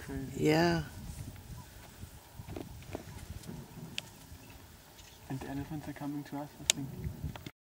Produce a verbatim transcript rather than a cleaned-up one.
crazy. Yeah. And the elephants are coming to us, I think.